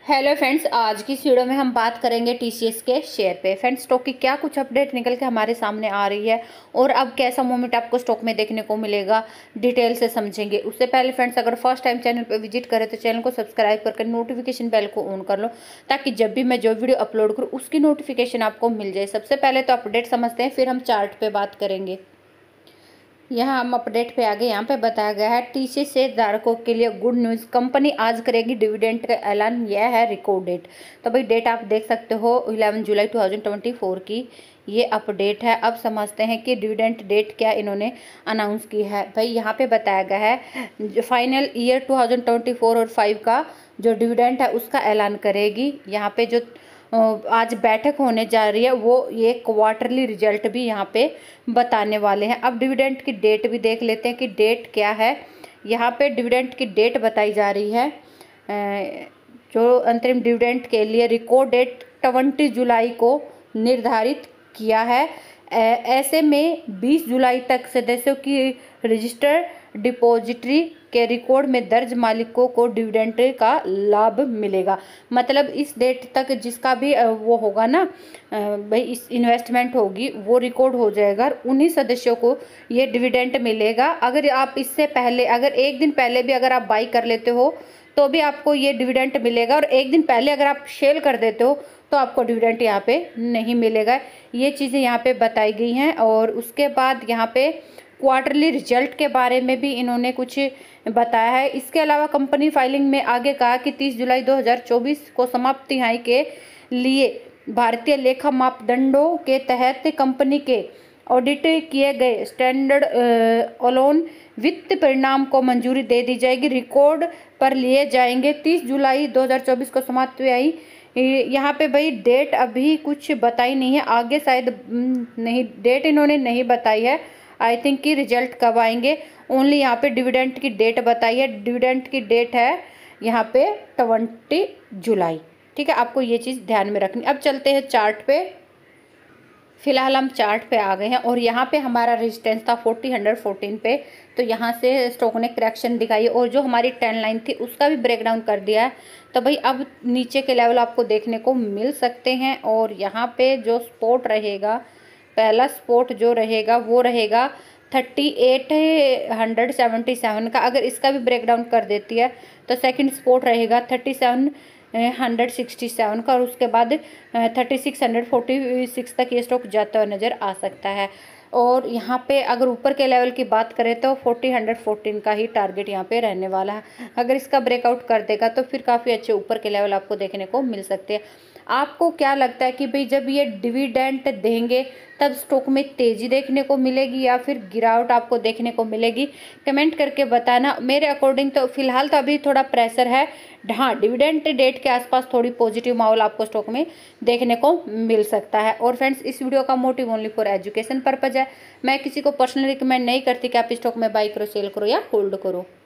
Hello friends, आज की इस वीडियो में हम बात करेंगे टीसीएस के शेयर पे। फ्रेंड्स, स्टॉक की क्या कुछ अपडेट निकल के हमारे सामने आ रही है और अब कैसा मूवमेंट आपको स्टॉक में देखने को मिलेगा, डिटेल से समझेंगे। उससे पहले फ्रेंड्स, अगर फर्स्ट टाइम चैनल पर विजिट करें तो चैनल को सब्सक्राइब करके नोटिफिकेशन बेल को ऑन कर लो, ताकि जब भी मैं जो वीडियो अपलोड करूँ उसकी नोटिफिकेशन आपको मिल जाए। सबसे पहले तो अपडेट समझते हैं, फिर हम चार्ट पे बात करेंगे। यहाँ हम अपडेट पे आ गए। यहाँ पे बताया गया है टीसीएस शेयर धारकों के लिए गुड न्यूज़, कंपनी आज करेगी डिविडेंड का ऐलान। यह है रिकॉर्ड डेट। तो भाई डेट आप देख सकते हो 11 जुलाई 2024 की ये अपडेट है। अब समझते हैं कि डिविडेंड डेट क्या इन्होंने अनाउंस की है। भाई यहाँ पे बताया गया है फाइनल ईयर 2024 और 5 का जो डिविडेंड है उसका ऐलान करेगी। यहाँ पे जो आज बैठक होने जा रही है वो ये क्वार्टरली रिजल्ट भी यहाँ पे बताने वाले हैं। अब डिविडेंड की डेट भी देख लेते हैं कि डेट क्या है। यहाँ पे डिविडेंड की डेट बताई जा रही है। जो अंतरिम डिविडेंड के लिए रिकॉर्ड डेट 20 जुलाई को निर्धारित किया है। ऐसे में 20 जुलाई तक सदस्यों की रजिस्टर डिपॉजिटरी के रिकॉर्ड में दर्ज मालिकों को डिविडेंड का लाभ मिलेगा। मतलब इस डेट तक जिसका भी वो होगा ना भाई, इस इन्वेस्टमेंट होगी वो रिकॉर्ड हो जाएगा और उन्हीं सदस्यों को ये डिविडेंड मिलेगा। अगर आप इससे पहले, अगर एक दिन पहले भी अगर आप बाई कर लेते हो तो भी आपको ये डिविडेंड मिलेगा, और एक दिन पहले अगर आप सेल कर देते हो तो आपको डिविडेंड यहाँ पे नहीं मिलेगा। ये चीज़ें यहाँ पे बताई गई हैं। और उसके बाद यहाँ पे क्वार्टरली रिजल्ट के बारे में भी इन्होंने कुछ बताया है। इसके अलावा कंपनी फाइलिंग में आगे कहा कि 30 जुलाई 2024 को समाप्त तिमाही के लिए भारतीय लेखा मापदंडों के तहत कंपनी के ऑडिट किए गए स्टैंडर्ड अलोन वित्त परिणाम को मंजूरी दे दी जाएगी, रिकॉर्ड पर लिए जाएंगे। 30 जुलाई 2024 को समाप्त तिमाही। यहाँ पे भाई डेट अभी कुछ बताई नहीं है, आगे शायद नहीं, डेट इन्होंने नहीं बताई है। आई थिंक कि रिजल्ट कब आएंगे, ओनली यहाँ पे डिविडेंड की डेट बताई है। डिविडेंड की डेट है यहाँ पे 20 जुलाई। ठीक है, आपको ये चीज़ ध्यान में रखनी। अब चलते हैं चार्ट पे। फिलहाल हम चार्ट पे आ गए हैं और यहाँ पे हमारा रेजिस्टेंस था 4014 पे। तो यहाँ से स्टॉक ने करेक्शन दिखाई और जो हमारी ट्रेंड लाइन थी उसका भी ब्रेकडाउन कर दिया है। तो भाई अब नीचे के लेवल आपको देखने को मिल सकते हैं। और यहाँ पे जो स्पोर्ट रहेगा, पहला स्पोर्ट जो रहेगा वो रहेगा 3877 का। अगर इसका भी ब्रेकडाउन कर देती है तो सेकंड स्पोर्ट रहेगा 3767 का, और उसके बाद 3646 तक ये स्टॉक जाता हुआ नज़र आ सकता है। और यहाँ पे अगर ऊपर के लेवल की बात करें तो 4014 का ही टारगेट यहाँ पे रहने वाला है। अगर इसका ब्रेकआउट कर देगा तो फिर काफ़ी अच्छे ऊपर के लेवल आपको देखने को मिल सकते हैं। आपको क्या लगता है कि भाई जब ये डिविडेंड देंगे तब स्टॉक में तेज़ी देखने को मिलेगी या फिर गिरावट आपको देखने को मिलेगी? कमेंट करके बताना। मेरे अकॉर्डिंग तो फिलहाल तो अभी थोड़ा प्रेशर है। हाँ, डिविडेंड डेट के आसपास थोड़ी पॉजिटिव माहौल आपको स्टॉक में देखने को मिल सकता है। और फ्रेंड्स, इस वीडियो का motive only for education purpose है। मैं किसी को पर्सनली रिकमेंड नहीं करती कि आप स्टॉक में बाई करो, सेल करो या होल्ड करो।